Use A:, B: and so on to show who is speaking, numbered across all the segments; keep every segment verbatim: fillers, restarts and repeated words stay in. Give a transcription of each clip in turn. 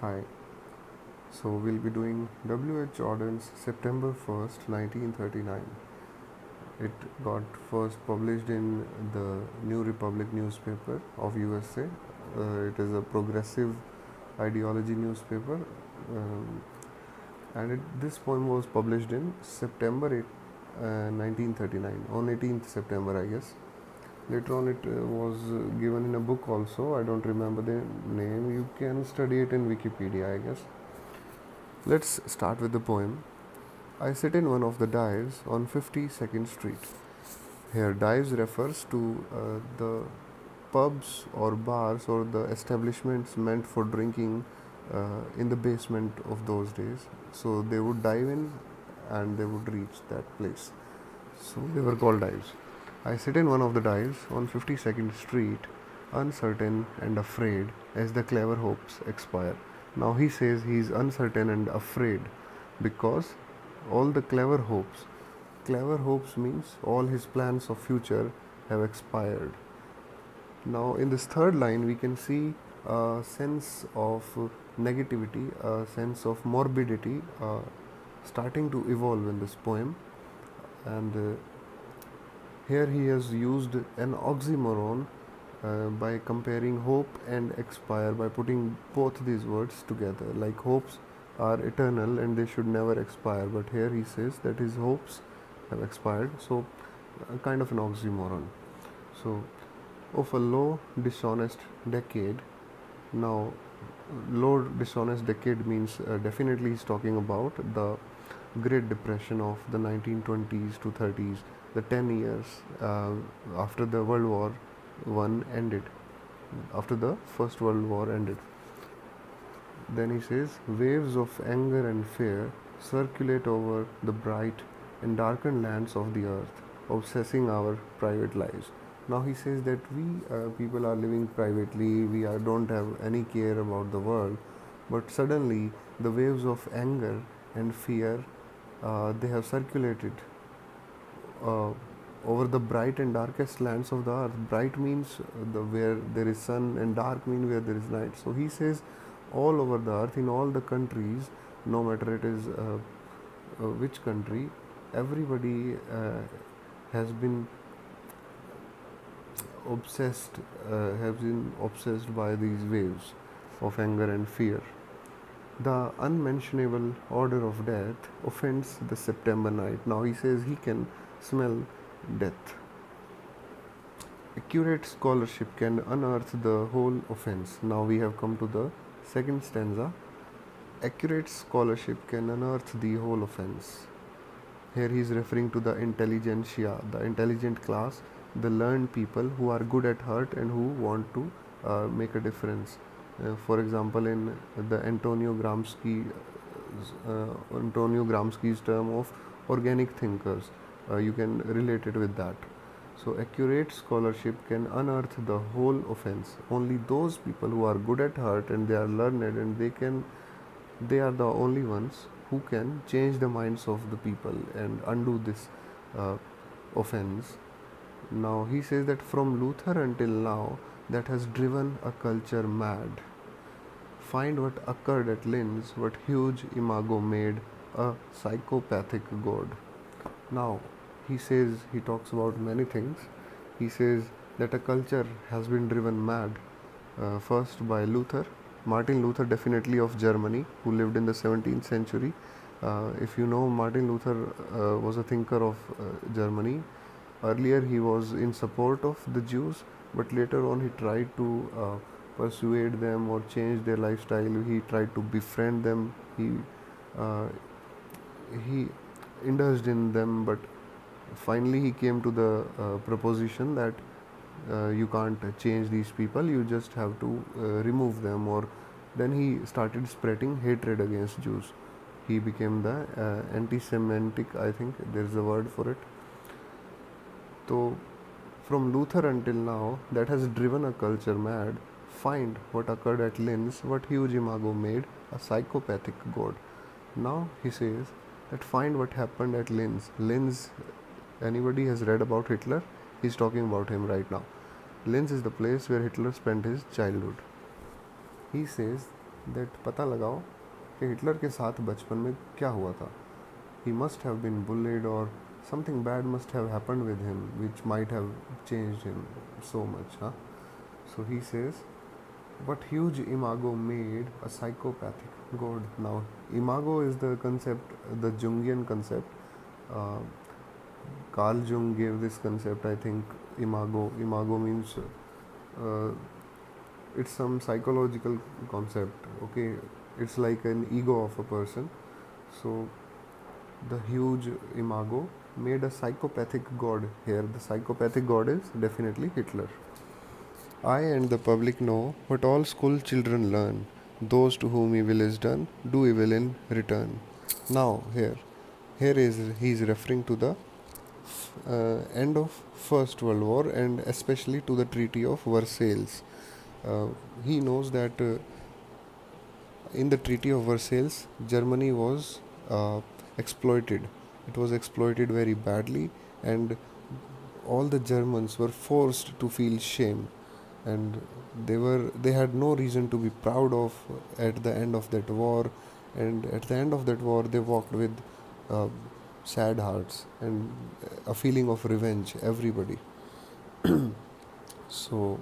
A: Hi. So we'll be doing W H. Auden's September first, nineteen thirty-nine. It got first published in the New Republic newspaper of U S A. Uh, it is a progressive ideology newspaper. Um, and it, this poem was published in September eighth, uh, nineteen thirty-nine, on eighteenth September, I guess. Later on, it uh, was uh, given in a book also. I don't remember the name. You can study it in Wikipedia, I guess. Let's start with the poem. I sit in one of the dives on fifty-second Street. Here, dives refers to uh, the pubs or bars or the establishments meant for drinking uh, in the basement of those days. So they would dive in and they would reach that place. So they were called dives. I sit in one of the dives on fifty-second Street, uncertain and afraid as the clever hopes expire. Now he says he is uncertain and afraid because all the clever hopes, clever hopes means all his plans of future have expired. Now in this third line we can see a sense of negativity, a sense of morbidity uh, starting to evolve in this poem, and uh, here he has used an oxymoron uh, by comparing hope and expire, by putting both these words together. Like hopes are eternal and they should never expire, but here he says that his hopes have expired, so a kind of an oxymoron. So, of a low dishonest decade. Now, low dishonest decade means uh, definitely he's talking about the Great Depression of the nineteen twenties to thirties, the ten years uh, after the World War One ended, after the First World War ended. Then he says, waves of anger and fear circulate over the bright and darkened lands of the earth, obsessing our private lives. Now he says that we uh, people are living privately, we are, don't have any care about the world, but suddenly the waves of anger and fear uh, they have circulated uh, over the bright and darkest lands of the earth. Bright means the where there is sun, and dark means where there is night. So he says all over the earth, in all the countries, no matter it is uh, uh, which country, everybody uh, has been obsessed, uh, has been obsessed by these waves of anger and fear. The unmentionable order of death offends the September night. Now he says he can smell death. Accurate scholarship can unearth the whole offense. Now we have come to the second stanza. Accurate scholarship can unearth the whole offense. Here he is referring to the intelligentsia, the intelligent class, the learned people who are good at heart and who want to uh, make a difference. Uh, for example, in the Antonio Gramsci, uh, Antonio Gramsci's term of organic thinkers, uh, you can relate it with that. So, accurate scholarship can unearth the whole offense. Only those people who are good at heart and they are learned and they can, they are the only ones who can change the minds of the people and undo this uh, offense. Now he says that from Luther until now, that has driven a culture mad. Find what occurred at Linz, what huge imago made, a psychopathic god. Now he says, he talks about many things. He says that a culture has been driven mad, uh, first by Luther, Martin Luther, definitely of Germany, who lived in the seventeenth century. Uh, if you know, Martin Luther uh, was a thinker of uh, Germany. Earlier he was in support of the Jews, but later on he tried to uh, persuade them or change their lifestyle. He tried to befriend them. He uh, he indulged in them, but finally he came to the uh, proposition that uh, you can't change these people. You just have to uh, remove them. Or then he started spreading hatred against Jews. He became the uh, anti-Semitic. I think there is a word for it. So, from Luther until now, that has driven a culture mad. Find what occurred at Linz, what huge imago made, a psychopathic god. Now he says that find what happened at Linz. Linz, anybody has read about Hitler? He's talking about him right now. Linz is the place where Hitler spent his childhood. He says that पता लगाओ कि Hitler के साथ बचपन में क्या हुआ था. He must have been bullied or something bad must have happened with him which might have changed him so much. Huh? So he says, what huge imago made a psychopathic god. Now, imago is the concept, the Jungian concept. Uh, Carl Jung gave this concept, I think, imago. Imago means uh, it's some psychological concept. Okay, it's like an ego of a person. So the huge imago made a psychopathic god. Here the psychopathic god is definitely Hitler. I and the public know what all school children learn. Those to whom evil is done do evil in return. Now here, here is he is referring to the uh, end of First World War and especially to the Treaty of Versailles. Uh, he knows that uh, in the Treaty of Versailles, Germany was uh, exploited. It was exploited very badly, and all the Germans were forced to feel shame, and they were they had no reason to be proud of at the end of that war. And at the end of that war, they walked with uh, sad hearts and a feeling of revenge. Everybody. So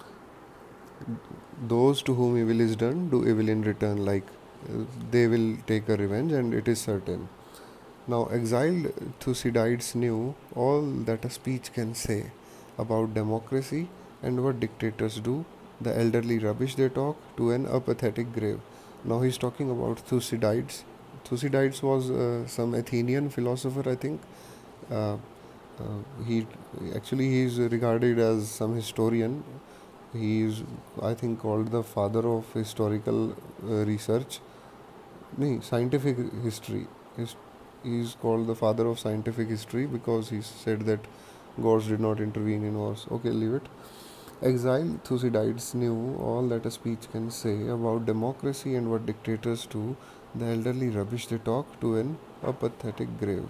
A: those to whom evil is done do evil in return, like uh, they will take a revenge, and it is certain. Now, exiled Thucydides knew all that a speech can say about democracy and what dictators do, the elderly rubbish they talk, to an apathetic grave. Now, he's talking about Thucydides. Thucydides was uh, some Athenian philosopher, I think. Uh, uh, he actually he is regarded as some historian. He is, I think, called the father of historical uh, research. No, scientific history. His, he is called the father of scientific history because he said that gods did not intervene in wars. Okay, leave it. Exiled Thucydides knew all that a speech can say about democracy and what dictators do, the elderly rubbish they talk, to an apathetic grave.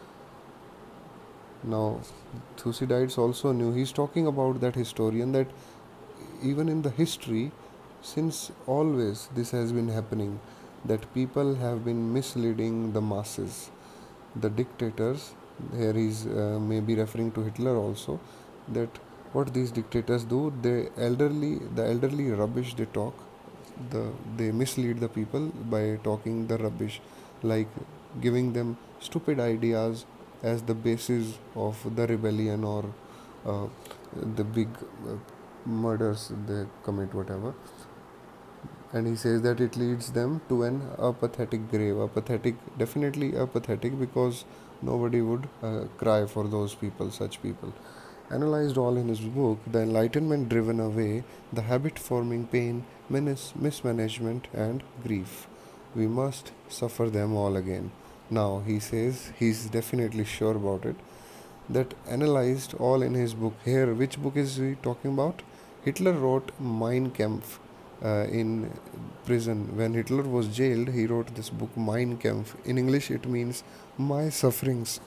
A: Now, Thucydides also knew, he's talking about that historian, that even in the history, since always this has been happening, that people have been misleading the masses. The dictators, here he's uh, maybe referring to Hitler also, that what these dictators do, they elderly, the elderly rubbish they talk, the they mislead the people by talking the rubbish, like giving them stupid ideas as the basis of the rebellion or uh, the big uh, murders they commit, whatever. And he says that it leads them to an apathetic grave. Apathetic, definitely apathetic, because nobody would uh, cry for those people, such people. Analyzed all in his book, The Enlightenment Driven Away, The Habit Forming Pain, Menace, Mismanagement, and Grief. We must suffer them all again. Now, he says he's definitely sure about it. That analyzed all in his book. Here, which book is he talking about? Hitler wrote Mein Kampf uh, in prison. When Hitler was jailed, he wrote this book, Mein Kampf. In English, it means My Sufferings.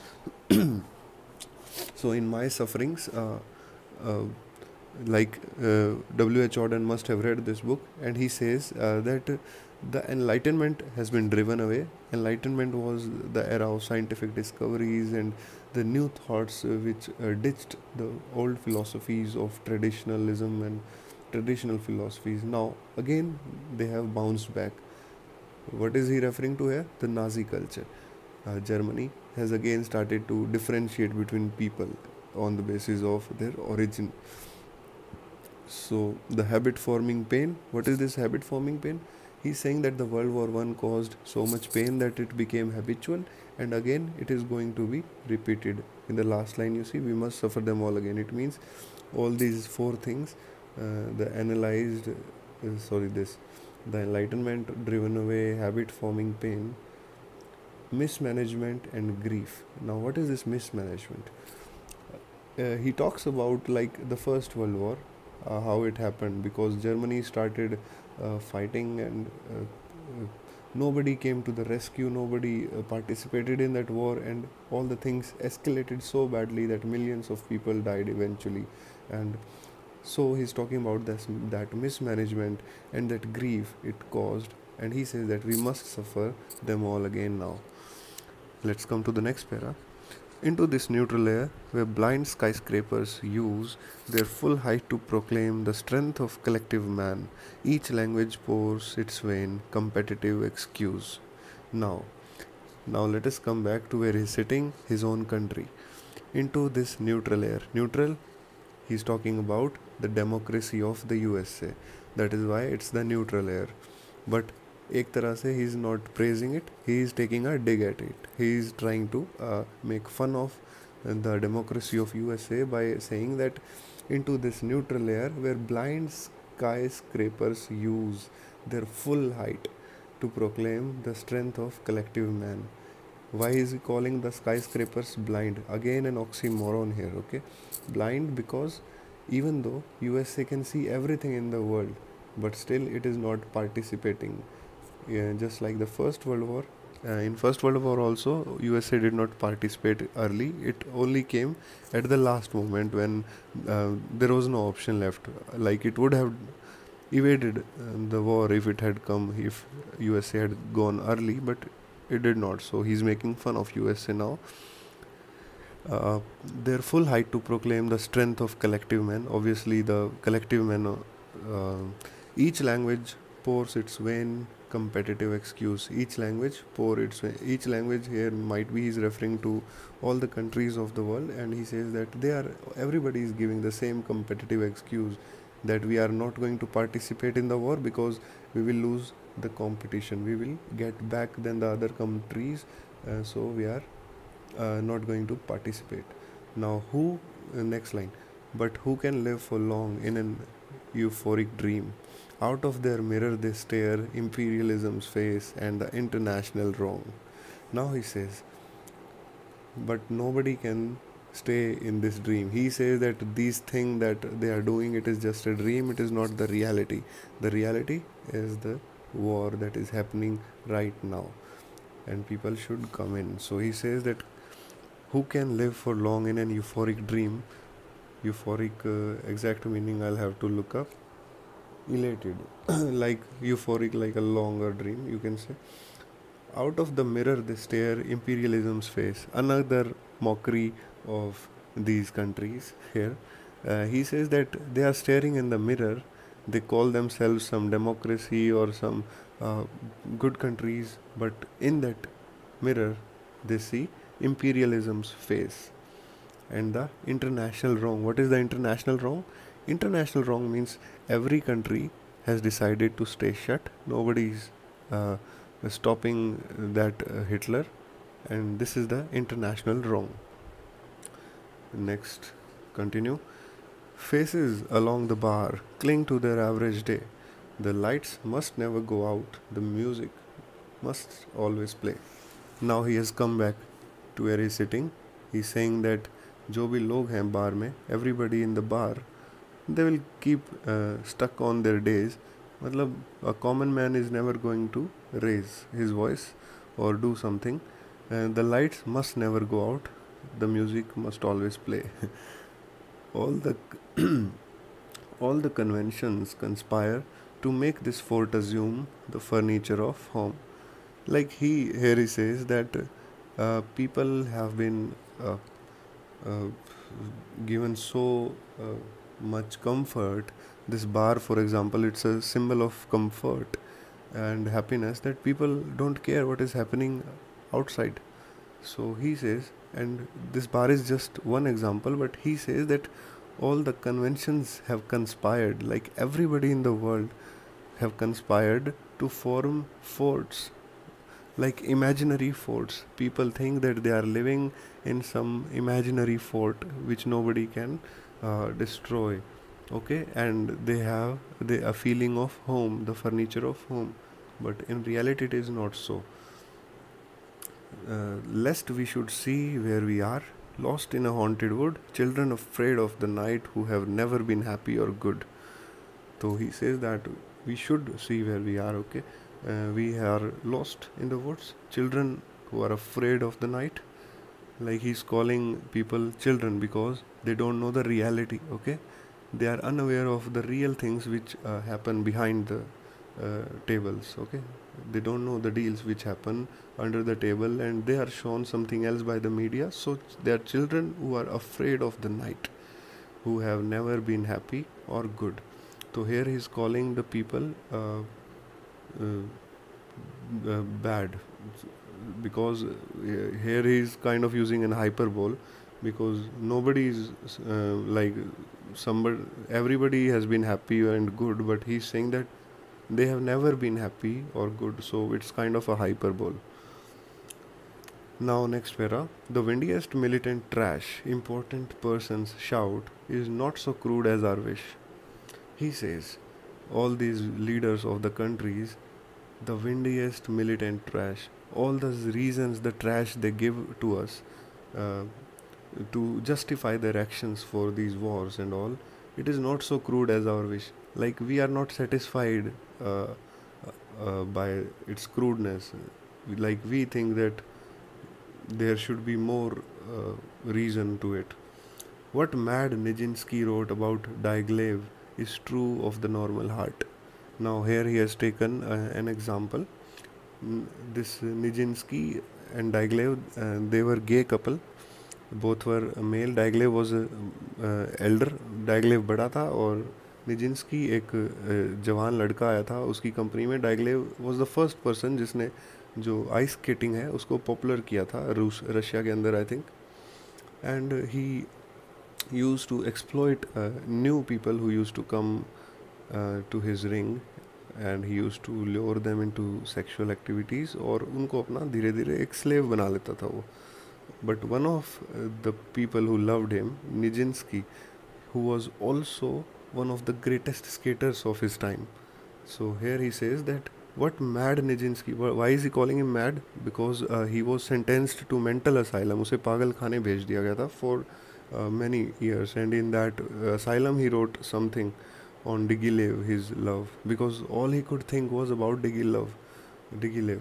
A: So, in My Sufferings, uh, uh, like uh, W H Auden must have read this book, and he says uh, that the Enlightenment has been driven away. Enlightenment was the era of scientific discoveries and the new thoughts uh, which uh, ditched the old philosophies of traditionalism and traditional philosophies. Now, again, they have bounced back. What is he referring to here? The Nazi culture. Uh, Germany has again started to differentiate between people on the basis of their origin. So, the habit forming pain. What is this habit forming pain? He's saying that the World War One caused so much pain that it became habitual, and again it is going to be repeated. In the last line, you see, we must suffer them all again. It means all these four things, uh, the analyzed, uh, sorry, this, the enlightenment driven away, habit forming pain, mismanagement, and grief. Now, what is this mismanagement? Uh, he talks about like the First World War, uh, how it happened, because Germany started uh, fighting and uh, uh, nobody came to the rescue, nobody uh, participated in that war, and all the things escalated so badly that millions of people died eventually. And So he's talking about this, that mismanagement and that grief it caused, and he says that we must suffer them all again now. Let's come to the next para. Into this neutral layer, where blind skyscrapers use their full height to proclaim the strength of collective man, each language pours its vain, competitive excuse. Now, now let us come back to where he's sitting, his own country. Into this neutral layer. Neutral, he's talking about the democracy of the U S A. That is why it's the neutral layer. But एक तरह से he is not praising it, he is taking a dig at it. He is trying to uh, make fun of the democracy of U S A by saying that into this neutral layer where blind skyscrapers use their full height to proclaim the strength of collective man. Why is he calling the skyscrapers blind? Again an oxymoron here, okay? Blind because even though U S A can see everything in the world, but still it is not participating. Yeah, just like the First World War. Uh, in First World War also, U S A did not participate early. It only came at the last moment when uh, there was no option left. Like it would have evaded uh, the war if it had come, if U S A had gone early, but it did not. So he's making fun of U S A now. Uh, their full height to proclaim the strength of collective men. Obviously, the collective men, uh, each language pours its vain competitive excuse. Each language pour its vain. Each language here might be he's referring to all the countries of the world, and he says that they are everybody is giving the same competitive excuse that we are not going to participate in the war because we will lose the competition. We will get back than the other countries, uh, so we are uh, not going to participate. Now, who? Uh, next line. But who can live for long in an euphoric dream? Out of their mirror they stare imperialism's face and the international wrong. Now he says, but nobody can stay in this dream. He says that these things that they are doing, it is just a dream, it is not the reality. The reality is the war that is happening right now, and people should come in. So he says that who can live for long in an euphoric dream? Euphoric uh, exact meaning I'll have to look up. Elated, like euphoric, like a longer dream, you can say. Out of the mirror they stare imperialism's face. Another mockery of these countries here. Uh, he says that they are staring in the mirror. They call themselves some democracy or some uh, good countries, but in that mirror they see imperialism's face and the international wrong. What is the international wrong? International wrong means every country has decided to stay shut. Nobody is uh, stopping that uh, Hitler, and this is the international wrong. Next, continue. Faces along the bar cling to their average day. The lights must never go out. The music must always play. Now he has come back to where he's sitting. He's saying that जो भी लोग हैं बार में, everybody in the bar, they will keep uh, stuck on their days. मतलब a common man is never going to raise his voice or do something. And the lights must never go out. The music must always play. all the all the conventions conspire to make this fort assume the furniture of home. Like he here he says that uh, people have been uh, uh, given so uh, much comfort. This bar, for example, it's a symbol of comfort and happiness that people don't care what is happening outside. So he says, and this bar is just one example, but he says that all the conventions have conspired, like everybody in the world have conspired to form forts, like imaginary forts. People think that they are living in some imaginary fort which nobody can uh, destroy, okay, and they have the, a feeling of home, the furniture of home, but in reality it is not so. Uh, lest we should see where we are, lost in a haunted wood, children afraid of the night who have never been happy or good. So he says that we should see where we are, okay. Uh, we are lost in the woods, children who are afraid of the night. Like he's calling people children because they don't know the reality, okay. they are unaware of the real things which uh, happen behind the uh, tables. Okay, they don't know the deals which happen under the table, and they are shown something else by the media. So they are children who are afraid of the night, who have never been happy or good. So here he is calling the people uh, uh, uh, bad, because uh, here he is kind of using an hyperbole, because nobody is uh, like somebody, everybody has been happy and good, but he's saying that they have never been happy or good, so it's kind of a hyperbole. Now, next para. The windiest militant trash important persons shout is not so crude as our wish. He says, all these leaders of the countries, the windiest militant trash, all the reasons, the trash they give to us uh, to justify their actions for these wars and all, it is not so crude as our wish. Like, we are not satisfied uh, uh, by its crudeness. Like, we think that there should be more uh, reason to it. What Mad Nijinsky wrote about Diaghilev is true of the normal heart. Now here he has taken uh, an example. N- This uh, Nijinsky and Diaghilev, uh, they were gay couple. Both were male. Diaghilev was uh, uh, elder. Diaghilev बड़ा था और Nijinsky एक uh, जवान लड़का आया था उसकी company में. Diaghilev was the first person जिसने जो आइस स्केटिंग है उसको पॉपुलर किया था रूस रशिया के अंदर, I think. And he used to exploit uh, new people who used to come uh, to his ring, and he used to lure them into sexual activities और उनको अपना धीरे धीरे एक slave बना लेता था वो. But one of uh, the people who loved him, Nijinsky, who was also one of the greatest skaters of his time. So here he says that what Mad Nijinsky, why is he calling him mad? Because uh, he was sentenced to mental asylum. उसे पागल खाने भेज दिया गया था for uh, many years, and in that uh, asylum he wrote something on Diaghilev, his love, because all he could think was about Diaghilev. Diaghilev,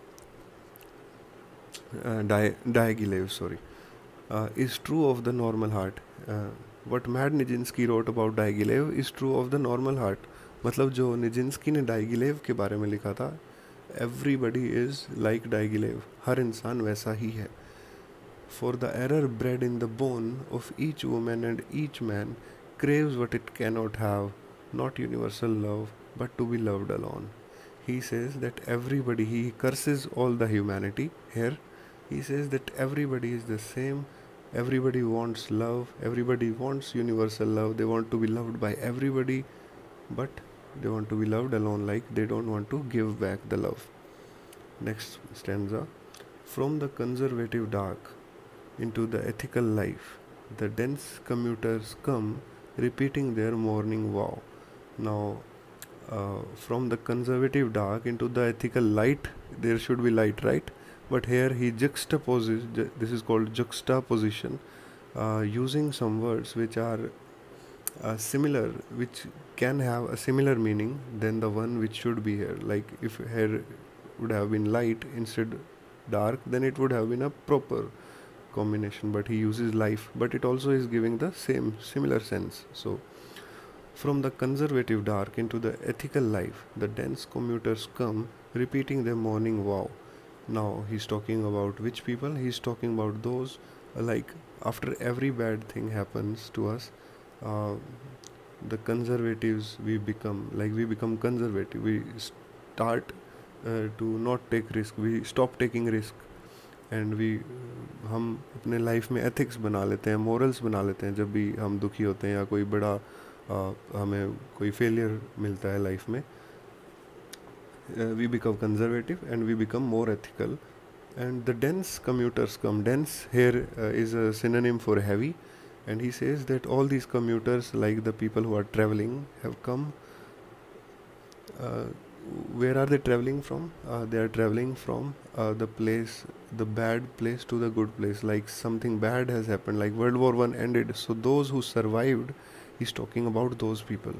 A: uh, Di- Diaghilev, sorry, uh, is true of the normal heart. Uh, what Mad Nijinsky wrote about Diaghilev is true of the normal heart. मतलब जो Nijinsky ने डाइगिलेव के बारे में लिखा था, everybody is like Diaghilev, हर इंसान वैसा ही है. For the error bred in the bone of each woman and each man craves what it cannot have, not universal love, but to be loved alone. He says that everybody, he curses all the humanity here. He says that everybody is the same, everybody wants love, everybody wants universal love, they want to be loved by everybody, but they want to be loved alone, like they don't want to give back the love. Next stanza. From the conservative dark into the ethical life, the dense commuters come, repeating their morning vow. Now, uh, from the conservative dark into the ethical light, there should be light, right? But here he juxtaposes, ju- this is called juxtaposition, uh, using some words which are uh, similar, which can have a similar meaning than the one which should be here. Like if here would have been light instead dark, then it would have been a proper combination, but he uses life, but it also is giving the same similar sense. So from the conservative dark into the ethical life, the dense commuters come, repeating their morning vow. Now he's talking about which people? He's talking about those uh, like after every bad thing happens to us, uh, the conservatives we become, like we become conservative, we start uh, to not take risk, we stop taking risk, and we हम अपने life में ethics बना लेते हैं, morals बना लेते हैं जब भी हम दुखी होते हैं या कोई बड़ा आ, हमें कोई फेलियर मिलता है लाइफ में. We become conservative and we become more ethical. And the dense commuters come. Dense here is a synonym for heavy, and he says that all these commuters like the people who are travelling have come. Where are they traveling from? Uh, they are traveling from uh, the place, the bad place to the good place. Like something bad has happened, like World War One ended. So those who survived, he's talking about those people.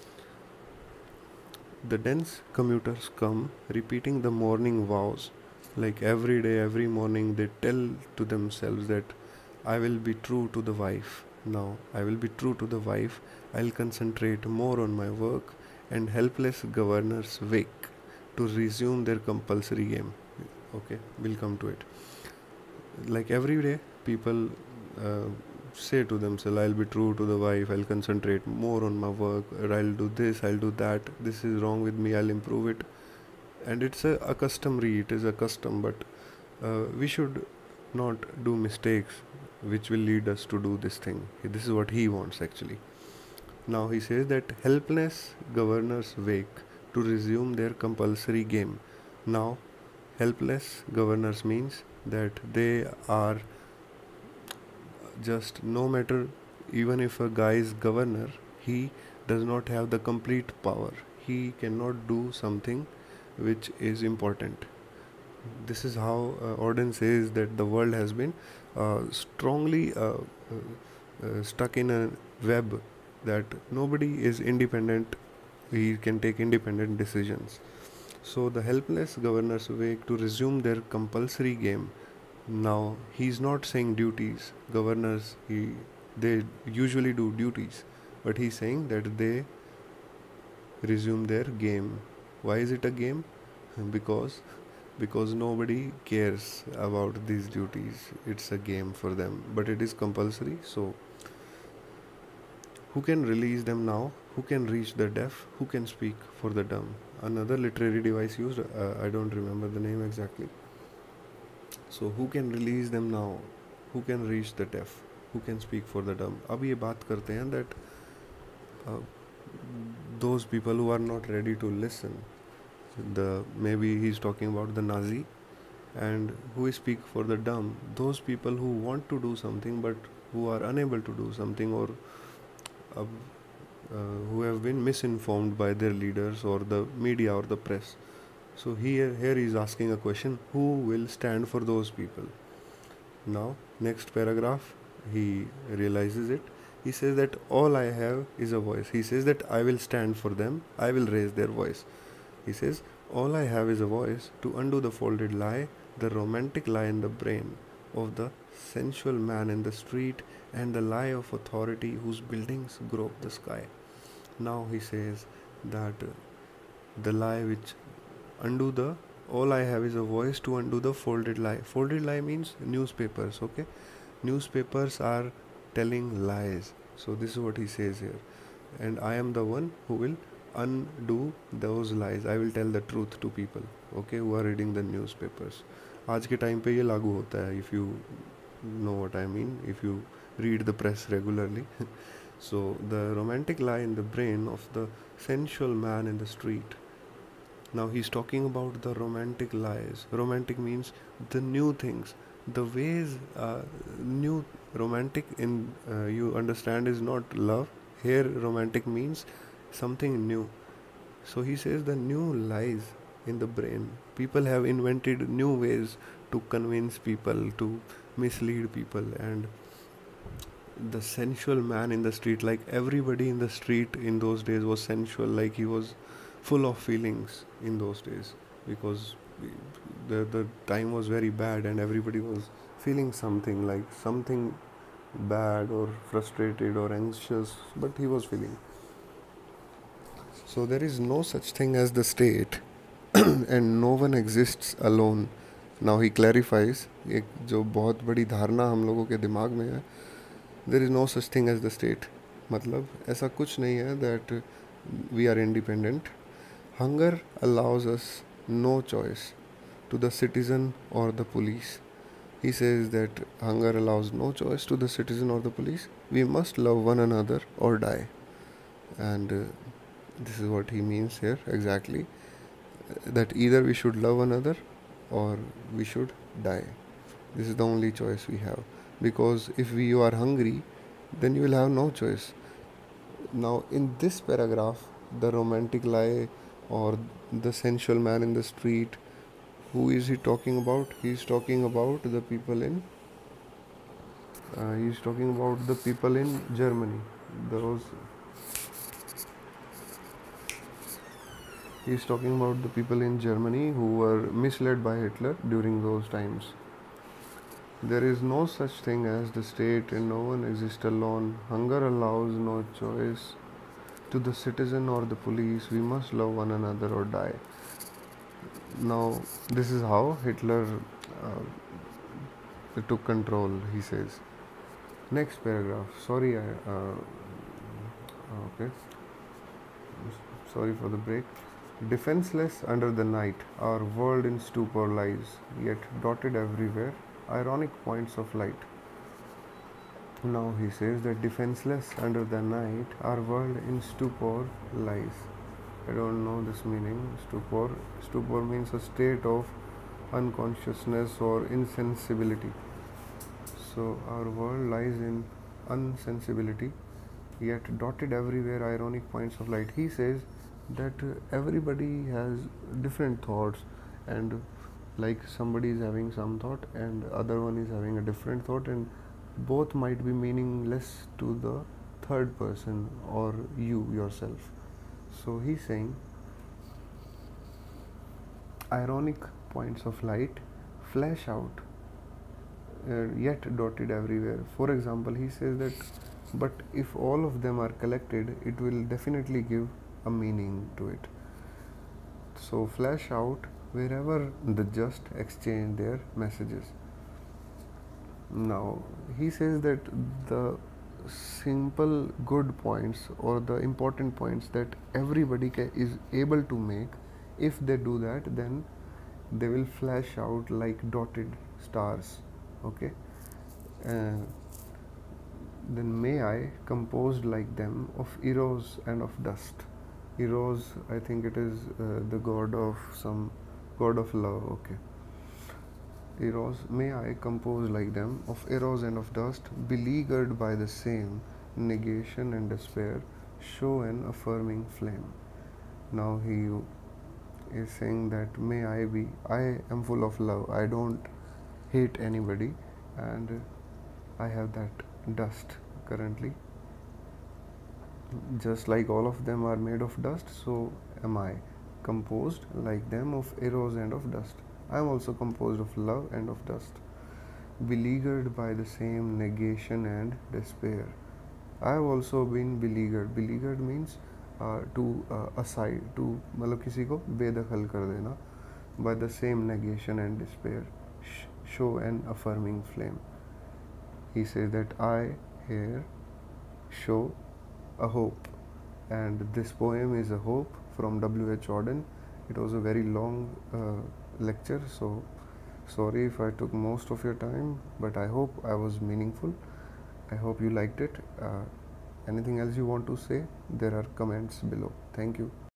A: The dense commuters come, repeating the morning vows. Like every day, every morning, they tell to themselves that I will be true to the wife, Now I will be true to the wife, I'll concentrate more on my work, and helpless governors wake to resume their compulsory game. Okay, we'll come to it. Like every day, people uh, say to themselves, I'll be true to the wife, I'll concentrate more on my work, or I'll do this, I'll do that, this is wrong with me, I'll improve it. And it's a, a customary, it is a custom, but uh, we should not do mistakes which will lead us to do this thing. This is what he wants actually. Now he says that helpless governors wake to resume their compulsory game. Now, helpless governors means that they are just, no matter, even if a guy is governor, he does not have the complete power. He cannot do something which is important. This is how uh, Auden says that the world has been uh, strongly uh, uh, uh, stuck in a web that nobody is independent, he can take independent decisions. So the helpless governors wake to resume their compulsory game. Now he's not saying duties. Governors, he they usually do duties, but he's saying that they resume their game. Why is it a game? Because because nobody cares about these duties. It's a game for them, but it is compulsory. So who can release them now? Who can reach the deaf? Who can speak for the dumb? Another literary device used, uh, I don't remember the name exactly. So who can release them now? Who can reach the deaf? Who can speak for the dumb? अब ये बात करते हैं that uh, those people who are not ready to listen, the maybe he's talking about the Nazi, and who speak for the dumb, those people who want to do something but who are unable to do something, or uh, uh, who have been misinformed by their leaders or the media or the press. So here here he is asking a question: who will stand for those people? Now next paragraph he realizes it. He says that all I have is a voice. He says that I will stand for them, I will raise their voice. He says all I have is a voice to undo the folded lie, the romantic lie in the brain of the sensual man in the street, and the lie of authority whose buildings grope the sky. Now he says that the lie which undo the, all I have is a voice to undo the folded lie. Folded lie means newspapers, okay? Newspapers are telling lies. So this is what he says here. And I am the one who will undo those lies. I will tell the truth to people, okay, who are reading the newspapers. आज के time पे ये लागू होता है, if you know what I mean, if you read the press regularly. So the romantic lie in the brain of the sensual man in the street. Now he's talking about the romantic lies. Romantic means the new things, the ways. Uh, new romantic in uh, you understand is not love. Here romantic means something new. So he says the new lies in the brain. People have invented new ways to convince people, to mislead people, and the sensual man in the street, like everybody in the street in those days was sensual, like he was full of feelings in those days, because the the time was very bad and everybody was feeling something, like something bad or frustrated or anxious, but he was feeling. So there is no such thing as the state and no one exists alone. Now he clarifies, एक जो बहुत बड़ी धारणा हम लोगों के दिमाग में है, there is no such thing as the state. मतलब ऐसा कुछ नहीं है that we are independent. Hunger allows us no choice to the citizen or the police. He says that hunger allows no choice to the citizen or the police. We must love one another or die. And uh, this is what he means here exactly. That either we should love another or we should die. This is the only choice we have. Because if we, you are hungry, then you will have no choice. Now in this paragraph, the romantic lie or the sensual man in the street, who is he talking about? He is talking about the people in uh, he is talking about the people in Germany. Those he is talking about the people in Germany who were misled by Hitler during those times. There is no such thing as the state, and no one exists alone. Hunger allows no choice to the citizen or the police. We must love one another or die. Now, this is how Hitler uh, took control, he says. Next paragraph. Sorry, I, uh, okay. Sorry for the break. Defenseless under the night, our world in stupor lies, yet dotted everywhere, ironic points of light. Now he says that defenseless under the night, our world in stupor lies. I don't know this meaning. Stupor. Stupor means a state of unconsciousness or insensibility. So our world lies in unsensibility, yet dotted everywhere ironic points of light. He says that uh, everybody has different thoughts, and like somebody is having some thought and other one is having a different thought, and both might be meaningless to the third person or you yourself. So he's saying ironic points of light flash out, uh, yet dotted everywhere. For example, he says that, but if all of them are collected, it will definitely give a meaning to it. So flash out wherever the just exchange their messages. Now he says that the simple good points or the important points that everybody ca- is able to make, if they do that, then they will flash out like dotted stars. Okay. Uh, then may I composed like them of eros and of dust. Eros, I think it is uh, the god of some god of love. Okay. Eros, may I compose like them of eros and of dust, beleaguered by the same negation and despair, show an affirming flame. Now he is saying that may I be, I am full of love, I don't hate anybody, and I have that dust currently. Just like all of them are made of dust, so am I, composed like them of eros and of dust. I am also composed of love and of dust, beleaguered by the same negation and despair. I have also been beleaguered. Beleaguered means uh, to uh, aside, to मतलब किसी को बेदखल कर देना, by the same negation and despair. Sh- show an affirming flame. He says that I here show a hope, and this poem is a hope from W H Auden. It was a very long uh, lecture, so sorry if I took most of your time, but I hope I was meaningful. I hope you liked it. Uh, anything else you want to say? There are comments below. Thank you.